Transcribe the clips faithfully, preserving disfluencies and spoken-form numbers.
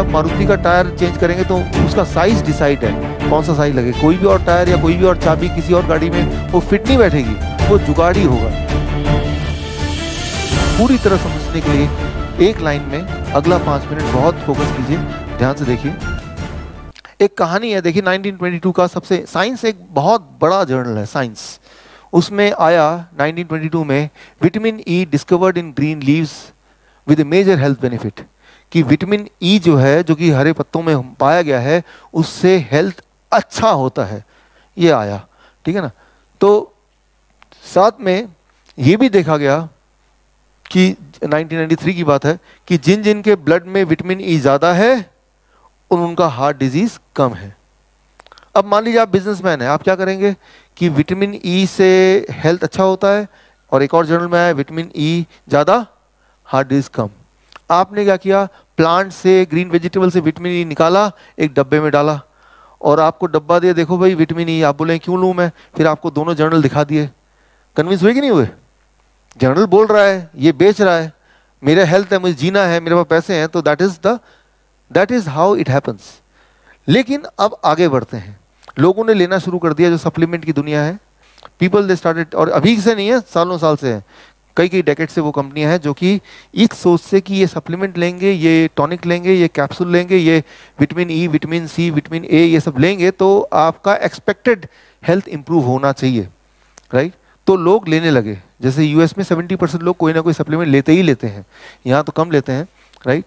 आप मारुति का tyre change करेंगे तो उसका साइज डिसाइड है, कौन सा साइज लगे। कोई भी और टायर या कोई भी और चाबी किसी और गाड़ी में वो फिट नहीं बैठेगी, वो जुगाड़ी होगा। पूरी तरह समझने के लिए एक लाइन में अगला पाँच मिनट बहुत फोकस कीजिए, ध्यान से देखिए। एक कहानी है, देखिए नाइनटीन ट्वेंटी टू का सबसे, साइंस एक बहुत बड़ा जर्नल है साइंस, उसमें आया नाइनटीन ट्वेंटी टू में vitamin E discovered in green leaves with a major health benefit, कि विटामिन ई जो है जो कि हरे पत्तों में पाया गया है उससे हेल्थ अच्छा होता है, ये आया, ठीक है ना। तो साथ में ये भी देखा गया कि नाइनटीन नाइंटी थ्री की बात है कि जिन जिन के ब्लड में विटामिन ई ज़्यादा है उन उनका हार्ट डिजीज कम है। अब मान लीजिए आप बिजनेसमैन हैं, आप क्या करेंगे कि विटामिन ई से हेल्थ अच्छा होता है, और एक और जर्नल में आया विटामिन ई ज़्यादा हार्ट डिजीज कम। आपने क्या किया, प्लांट से, ग्रीन वेजिटेबल से विटामिन ई निकाला, एक डब्बे में डाला और आपको डब्बा दिया, देखो भाई विटामिन ई। आप बोले क्यों लूँ मैं, फिर आपको दोनों जर्नल दिखा दिए, कन्विंस हुए कि नहीं हुए? जर्नल बोल रहा है, ये बेच रहा है, मेरा हेल्थ है, मुझे जीना है, मेरे पास पैसे हैं, तो that is the that is how it happens. लेकिन अब आगे बढ़ते हैं, लोगों ने लेना शुरू कर दिया, जो सप्लीमेंट की दुनिया है, पीपल दे स्टार्टेड, और अभी से नहीं है, सालों साल से है, कई कई डेकेड से वो कंपनियां हैं जो कि इस सोच से कि ये सप्लीमेंट लेंगे, ये टॉनिक लेंगे, ये कैप्सूल लेंगे, ये vitamin E, vitamin C, vitamin A, ये सब लेंगे तो आपका एक्सपेक्टेड हेल्थ इंप्रूव होना चाहिए, राइट। तो लोग लेने लगे, जैसे यूएस में सेवेंटी परसेंट लोग कोई ना कोई सप्लीमेंट लेते ही लेते हैं, यहाँ तो कम लेते हैं, राइट।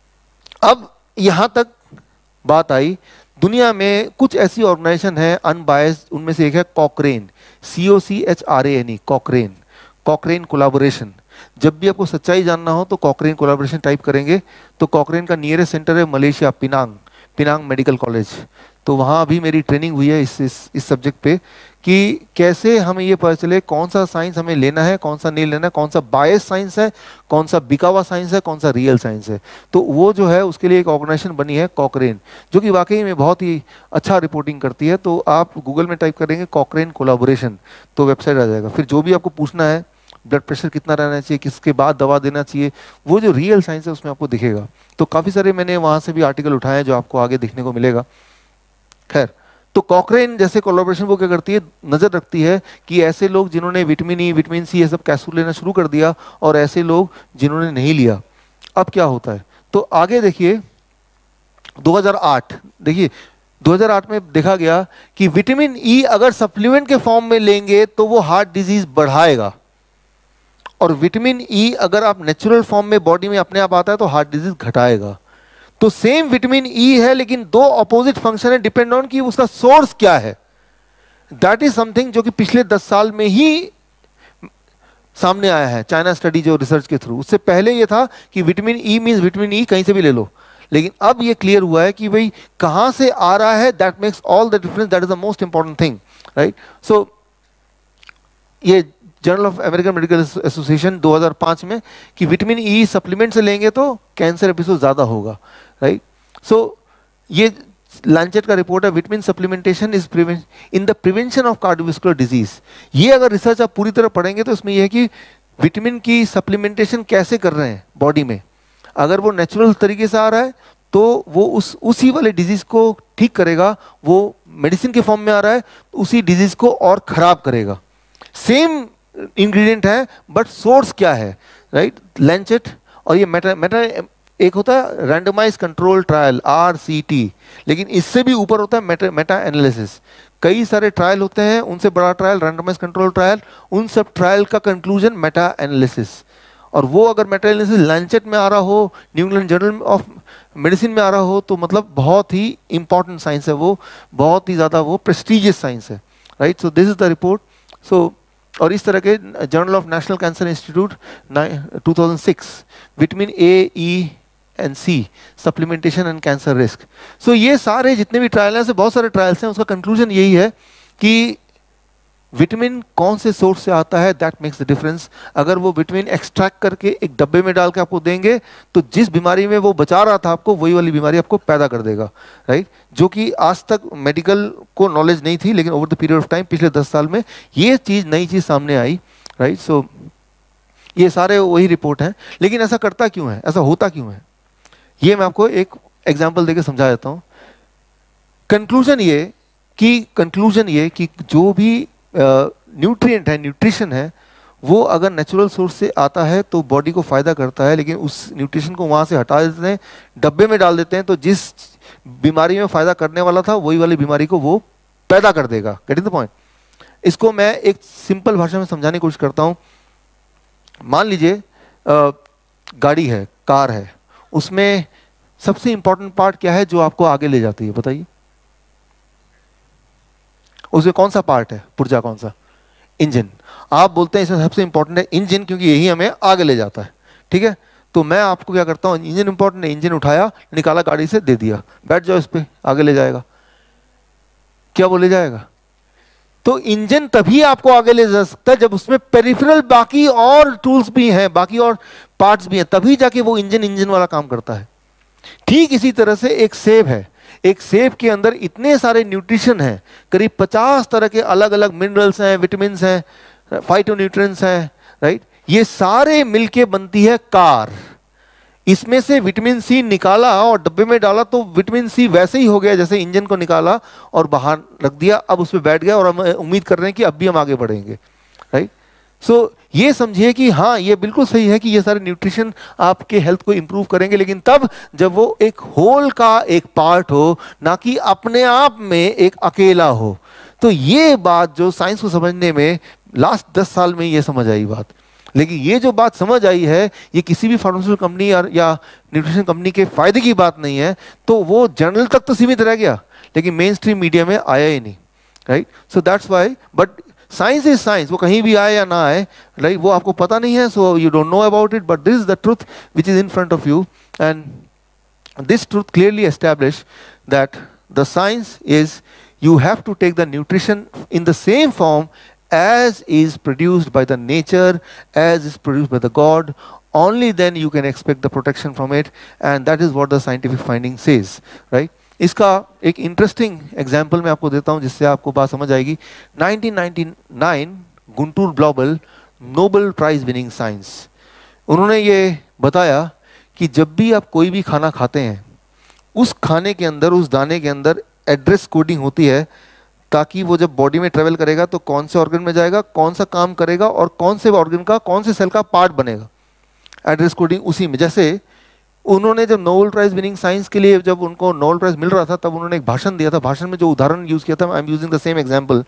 अब यहाँ तक बात आई, दुनिया में कुछ ऐसी ऑर्गेनाइजेशन है अनबायस्ड, उनमें से एक है Cochrane, C O C H R A N E, Cochrane, Cochrane collaboration. जब भी आपको सच्चाई जानना हो तो कॉकरेन कोलैबोरेशन टाइप करेंगे तो कॉकरेन का नियरेस्ट सेंटर है Malaysia, Penang, Penang medical college. तो वहाँ अभी मेरी ट्रेनिंग हुई है इस इस इस सब्जेक्ट पे कि कैसे हमें ये पता चले कौन सा साइंस हमें लेना है, कौन सा नहीं लेना है, कौन सा बायस साइंस है, कौन सा बिका हुआ साइंस है, कौन सा रियल साइंस है। तो वो जो है उसके लिए एक ऑर्गेनाइजेशन बनी है कॉकरेन, जो कि वाकई में बहुत ही अच्छा रिपोर्टिंग करती है। तो आप गूगल में टाइप करेंगे कॉकरेन कोलैबोरेशन तो वेबसाइट आ जाएगा। फिर जो भी आपको पूछना है, ब्लड प्रेशर कितना रहना चाहिए, किसके बाद दवा देना चाहिए, वो जो रियल साइंस है उसमें आपको दिखेगा। तो काफ़ी सारे मैंने वहाँ से भी आर्टिकल उठाए हैं जो आपको आगे दिखने को मिलेगा। खैर, तो कॉकरेन जैसे कोलैबोरेशन वो क्या करती है, नज़र रखती है कि ऐसे लोग जिन्होंने विटामिन ई, विटामिन सी ये सब कैप्सूल लेना शुरू कर दिया और ऐसे लोग जिन्होंने नहीं लिया, अब क्या होता है। तो आगे देखिए दो हज़ार आठ, देखिए दो हज़ार आठ में देखा गया कि विटामिन ई अगर सप्लीमेंट के फॉर्म में लेंगे तो वो हार्ट डिजीज बढ़ाएगा, और विटामिन ई अगर आप नेचुरल फॉर्म में बॉडी में अपने आप आता है तो हार्ट डिजीज घटाएगा। तो सेम विटामिन ई है लेकिन दो अपोजिट फंक्शन है, डिपेंड ऑन कि उसका सोर्स क्या है। दैट इज समथिंग जो कि पिछले दस साल में ही सामने आया है, चाइना स्टडी जो रिसर्च के थ्रू। उससे पहले ये था कि vitamin E means vitamin E कहीं से भी ले लो, लेकिन अब ये क्लियर हुआ है कि भाई कहां से आ रहा है, that makes all the difference, that is the most important thing, right. So ये journal of American medical association दो हज़ार पाँच में कि विटामिन ई सप्लीमेंट से लेंगे तो कैंसर एपिसोड ज़्यादा होगा, राइट। सो ये लैंचेट का रिपोर्ट है, vitamin supplementation is in the prevention of cardiovascular disease. ये अगर रिसर्च आप पूरी तरह पढ़ेंगे तो इसमें यह है कि विटामिन की सप्लीमेंटेशन कैसे कर रहे हैं बॉडी में। अगर वो नेचुरल तरीके से आ रहा है तो वो उस उसी वाले डिजीज को ठीक करेगा, वो मेडिसिन के फॉर्म में आ रहा है उसी डिजीज को और खराब करेगा। सेम इंग्रेडिएंट है बट सोर्स क्या है, राइट। लैंचेट और ये मेटा मेटा एक होता है randomize control trial R C T, लेकिन इससे भी ऊपर होता है मेटा मेटा एनालिसिस। कई सारे ट्रायल होते हैं, उनसे बड़ा ट्रायल रैंडमाइज कंट्रोल ट्रायल, उन सब ट्रायल का कंक्लूजन मेटा एनालिसिस। और वो अगर मेटा एनालिसिस लैंचेट में आ रहा हो, New England Journal of Medicine में आ रहा हो, तो मतलब बहुत ही इंपॉर्टेंट साइंस है, वो बहुत ही ज़्यादा वो प्रेस्टीजियस साइंस है, right. So this is the report. So और इस तरह के Journal of National Cancer Institute two thousand six, vitamin A, E and C supplementation and cancer risk. So ये सारे जितने भी ट्रायल हैं, से बहुत सारे ट्रायल्स हैं, उसका कंक्लूजन यही है कि विटामिन कौन से सोर्स से आता है दैट मेक्स द डिफरेंस। अगर वो विटामिन एक्सट्रैक्ट करके एक डब्बे में डाल के आपको देंगे तो जिस बीमारी में वो बचा रहा था आपको, वही वाली बीमारी आपको पैदा कर देगा, राइट। जो कि आज तक मेडिकल को नॉलेज नहीं थी, लेकिन over the period of time पिछले दस साल में ये चीज़ नई चीज़ सामने आई, राइट। सो ये सारे वही रिपोर्ट हैं, लेकिन ऐसा करता क्यों है, ऐसा होता क्यों है, ये मैं आपको एक एग्जाम्पल देके समझा देता हूँ। कंक्लूजन ये कि कंक्लूजन ये कि जो भी न्यूट्रिएंट है, न्यूट्रिशन है, वो अगर नेचुरल सोर्स से आता है तो बॉडी को फायदा करता है, लेकिन उस न्यूट्रिशन को वहाँ से हटा देते हैं, डब्बे में डाल देते हैं, तो जिस बीमारी में फायदा करने वाला था वही वाली बीमारी को वो पैदा कर देगा। Getting the point? इसको मैं एक सिंपल भाषा में समझाने की कोशिश करता हूँ। मान लीजिए गाड़ी है, कार है, उसमें सबसे इंपॉर्टेंट पार्ट क्या है जो आपको आगे ले जाती है, बताइए? उसमें कौन सा पार्ट है? पुर्जा कौन सा? इंजन। आप बोलते हैं इसमें सबसे इंपॉर्टेंट है इंजन क्योंकि यही हमें आगे ले जाता है, ठीक है? तो मैं आपको क्या करता हूँ, इंजन इंपॉर्टेंट है, इंजन उठाया, निकाला, गाड़ी से दे दिया, बैठ जाओ इस पे, आगे ले जाएगा। क्या वो ले जाएगा? तो इंजन तभी आपको आगे ले जा सकता है जब उसमें पेरिफेरल बाकी और टूल्स भी हैं, बाकी और पार्ट्स भी हैं, तभी जाके वो इंजन इंजन वाला काम करता है। ठीक इसी तरह से एक सेब है, एक सेब के अंदर इतने सारे न्यूट्रिशन हैं, करीब पचास तरह के अलग अलग मिनरल्स हैं, विटामिन्स हैं, फाइटोन्यूट्रिएंट्स हैं, राइट? ये सारे मिलके बनती है कार। इसमें से विटामिन सी निकाला और डब्बे में डाला तो विटामिन सी वैसे ही हो गया जैसे इंजन को निकाला और बाहर रख दिया, अब उस पर बैठ गया और हम उम्मीद कर रहे हैं कि अब भी हम आगे बढ़ेंगे, राइट? सो so, ये समझिए कि हाँ, ये बिल्कुल सही है कि ये सारे न्यूट्रिशन आपके हेल्थ को इंप्रूव करेंगे, लेकिन तब जब वो एक होल का एक पार्ट हो, ना कि अपने आप में एक अकेला हो। तो ये बात जो साइंस को समझने में लास्ट दस साल में ये समझ आई बात, लेकिन ये जो बात समझ आई है ये किसी भी फार्मास्यूटिकल कंपनी या न्यूट्रिशन कंपनी के फायदे की बात नहीं है, तो वो जर्नल तक तो सीमित रह गया, लेकिन मेन स्ट्रीम मीडिया में आया ही नहीं, right? So that's why, but science is science, वो कहीं भी आए या ना आए, राइट? वो आपको पता नहीं है, so you don't know about it, but this is the truth which is in front of you, and this truth clearly establish that the science is you have to take the nutrition in the same form as is produced by the nature, as is produced by the God. Only then you can expect the protection from it, and that is what the scientific finding says, right? इसका एक interesting example मैं आपको देता हूँ जिससे आपको बात समझ आएगी। Nineteen ninety nine Gunter Blobel, Nobel prize winning science, उन्होंने ये बताया कि जब भी आप कोई भी खाना खाते हैं, उस खाने के अंदर, उस दाने के अंदर एड्रेस कोडिंग होती है, ताकि वो जब बॉडी में ट्रेवल करेगा तो कौन से ऑर्गन में जाएगा, कौन सा काम करेगा और कौन से ऑर्गन का, कौन से सेल का पार्ट बनेगा, एड्रेस कोडिंग उसी में। जैसे उन्होंने जब नोबेल प्राइज विनिंग साइंस के लिए जब उनको नोबेल प्राइज मिल रहा था, तब उन्होंने एक भाषण दिया था। भाषण में जो उदाहरण यूज किया था, I am using the same example.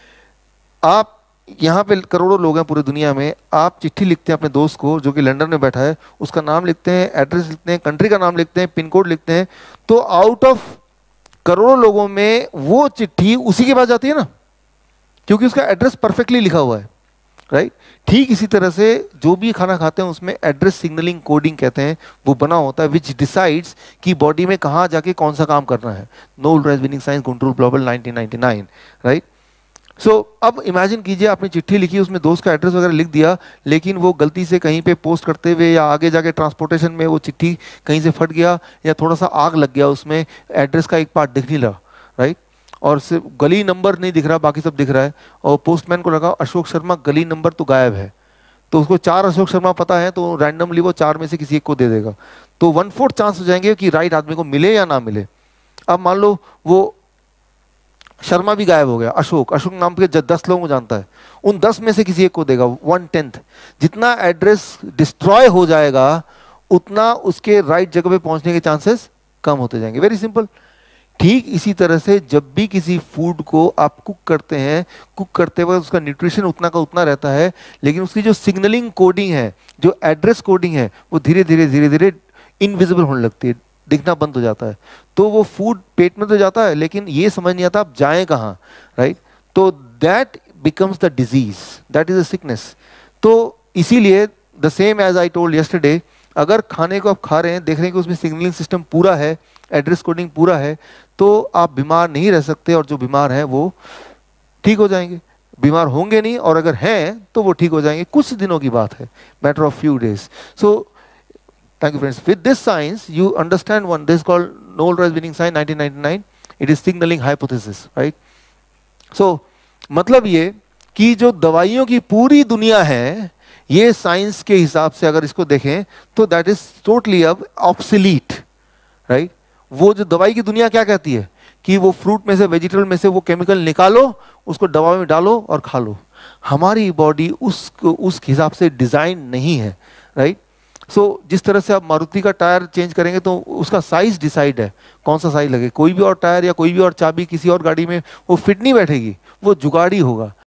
आप यहाँ पे करोड़ों लोग हैं पूरी दुनिया में, आप चिट्ठी लिखते हैं अपने दोस्त को जो कि लंदन में बैठा है, उसका नाम लिखते हैं, एड्रेस लिखते हैं, कंट्री का नाम लिखते हैं, पिन कोड लिखते हैं, तो आउट ऑफ करोड़ों लोगों में वो चिट्ठी उसी के पास जाती है ना, क्योंकि उसका एड्रेस परफेक्टली लिखा हुआ है, राइट? ठीक इसी तरह से जो भी खाना खाते हैं उसमें एड्रेस सिग्नलिंग कोडिंग कहते हैं, वो बना होता है, विच डिसाइड्स कि बॉडी में कहाँ जाके कौन सा काम करना है। Nobel prize winning science Gunter Blobel nineteen ninety nine, right? So so, अब इमेजिन कीजिए आपने चिट्ठी लिखी, उसमें दोस्त का एड्रेस वगैरह लिख दिया, लेकिन वो गलती से कहीं पे पोस्ट करते हुए या आगे जाके ट्रांसपोर्टेशन में वो चिट्ठी कहीं से फट गया या थोड़ा सा आग लग गया, उसमें एड्रेस का एक पार्ट दिख नहीं रहा, राइट? और सिर्फ गली नंबर नहीं दिख रहा, बाकी सब दिख रहा है, और पोस्टमैन को लगा अशोक शर्मा, गली नंबर तो गायब है, तो उसको चार अशोक शर्मा पता है, तो रैंडमली वो चार में से किसी एक को दे देगा, तो वन फोर्थ चांस हो जाएंगे कि राइट आदमी को मिले या ना मिले। अब मान लो वो शर्मा भी गायब हो गया, अशोक अशोक नाम के दस लोगों को जानता है, उन दस में से किसी एक को देगा, वन टेंथ। जितना एड्रेस डिस्ट्रॉय हो जाएगा उतना उसके राइट जगह पे पहुंचने के चांसेस कम होते जाएंगे। Very simple. ठीक इसी तरह से जब भी किसी फूड को आप कुक करते हैं, कुक करते वक्त उसका न्यूट्रिशन उतना का उतना रहता है, लेकिन उसकी जो सिग्नलिंग कोडिंग है, जो एड्रेस कोडिंग है, वो धीरे धीरे धीरे धीरे इनविजिबल होने लगती है, दिखना बंद हो जाता है। तो वो फूड पेट में तो जाता है, लेकिन ये समझ नहीं आता आप जाएं कहाँ, राइट? तो that becomes the disease, that is a sickness. तो इसीलिए the same as I told yesterday, अगर खाने को आप खा रहे हैं, देख रहे हैं कि उसमें सिग्नलिंग सिस्टम पूरा है, एड्रेस कोडिंग पूरा है, तो आप बीमार नहीं रह सकते, और जो बीमार हैं वो ठीक हो जाएंगे। बीमार होंगे नहीं, और अगर हैं तो वो ठीक हो जाएंगे, कुछ दिनों की बात है, matter of few days. So thank you friends. With this science you understand one, this is called Nobel Prize winning science nineteen ninety nine. It is signaling hypothesis, right? So मतलब ये कि जो दवाइयों की पूरी दुनिया है, ये साइंस के हिसाब से अगर इसको देखें तो दैट इज टोटली अब ऑब्सोलीट, राइट? वो जो दवाई की दुनिया क्या कहती है कि वो फ्रूट में से, वेजिटेबल में से वो केमिकल निकालो, उसको दवा में डालो और खा लो। हमारी बॉडी उस उस हिसाब से डिजाइन नहीं है, राइट। सो so, जिस तरह से आप मारुति का टायर चेंज करेंगे तो उसका साइज डिसाइड है, कौन सा साइज लगे। कोई भी और टायर या कोई भी और चाबी किसी और गाड़ी में वो फिट नहीं बैठेगी, वो जुगाड़ी होगा।